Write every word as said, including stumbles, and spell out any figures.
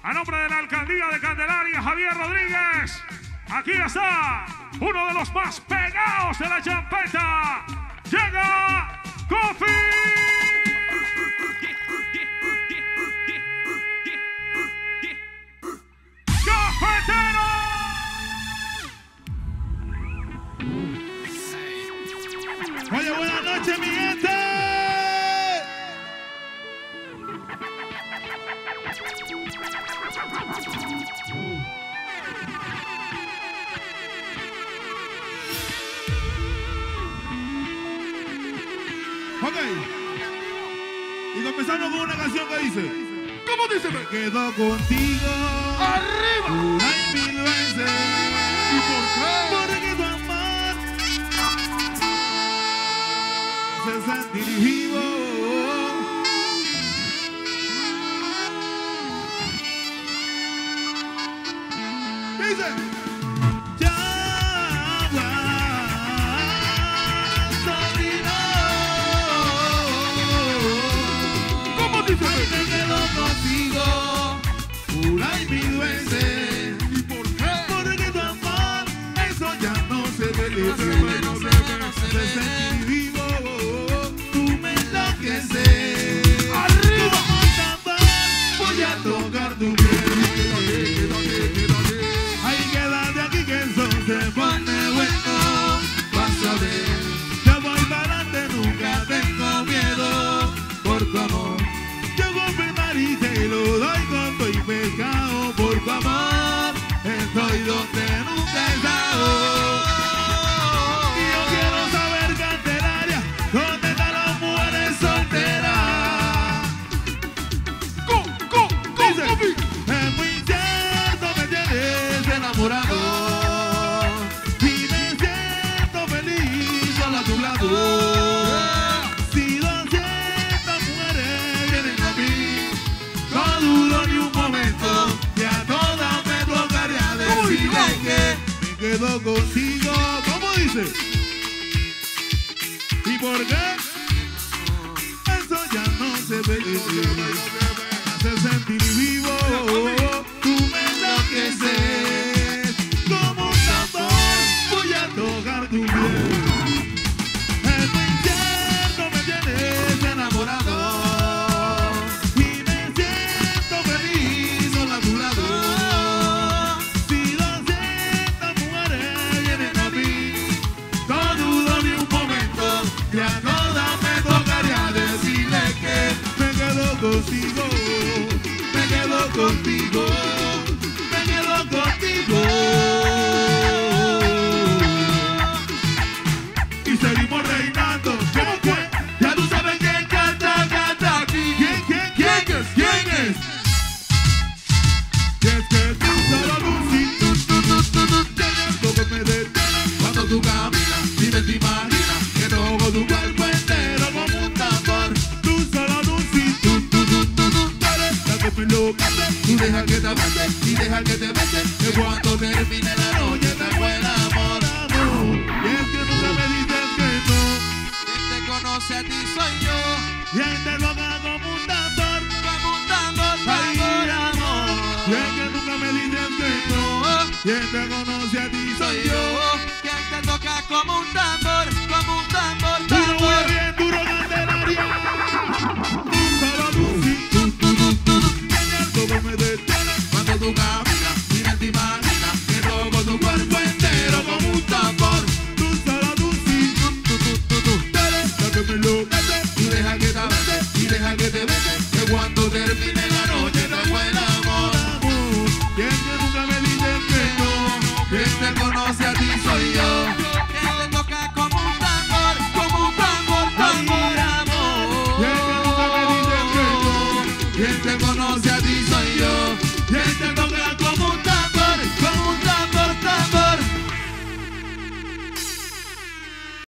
A nombre de la Alcaldía de Candelaria, Javier Rodríguez. Aquí está uno de los más pegados de la champeta. Llega Kofi. ¡Cafetero! Oye, buenas noches, mi gente. Ok. Y comenzamos con una canción que dice. ¿Cómo dice? Me quedo contigo. ¡Arriba! Una y mil veces. ¿Y por qué? Porque tu amor se sentir vivo. Dice. Me quedo contigo una y mil veces. ¿Y por qué? Porque tu amor, eso ya no se ve. No se ve, no se ve, no se ve. De sentir vivo, tú me enloqueces. ¡Arriba! Como un tambor, voy a tocar tu piel. Ay, quédate aquí que eso se pone bueno. Vas a ver, yo voy para adelante, nunca tengo miedo por tu amor. Y te lo doy con todo y pescado por tu amor. Estoy donde nunca he estado. Y yo quiero saber, Candelaria, ¿dónde están las mujeres solteras? ¡Go, go, go, Dice, Kofi! es muy cierto, me tienes enamorado y me siento feliz solo a tu lado. Si doscientas mujeres vienen a mí, no dudo ni un momento que a todas me tocaría decirle que me quedo contigo. ¿Cómo dice? ¿Y por qué? Eso ya no se ve. Me hace sentir vivo. Tú me enloqueces. Como un tambor voy a tocar tu piel. Es muy cierto, me tienes enamorado. Contigo, me quedo contigo, me quedo contigo. Y seguimos reinando. ¿Cómo fue? Ya tú sabes quién canta, canta aquí. ¿Quién, quién, quién es? ¿Quién es? Y es que tú solo luces, tú, tú, tú, tú, tú, tienes lo que me detiene. Cuando tú caminas, dime te imaginas que toco tu cuerpo entero como un tambor. Me enloquece, tú deja que te abrace y deja que te bese, que cuando termine la noche te hago el amor, amor. Y es que nunca me dices que no. Quien te conoce a ti soy yo. Y él te toca como un tambor, Como un tambor, ay, tambor, amor. amor. Y es que nunca me dices que no. Y él te conoce a ti soy Soy yo. yo. Quien te toca como un tambor, como un tambor, Duro, tambor. muy bien, duro, Candelaria. Solo luces, tú, tú, tú, tú, tú. Todo me detiene cuando tú caminas. Mira, te imaginas que toco tu cuerpo entero como un tambor. Tú solo tú sí, tú, tú, tú, tú, tú. Lo que me enloquece, tú deja que te abrace y deja que te bese, que cuando termine la noche te hago el amor, amor. Y es que nunca me dices que no. Quien te conoce a ti soy yo. Quien te toca como un tambor, como un tambor, tambor, amor. Y es que nunca me dices que no. Quien te conoce a ti soy yo. Y él te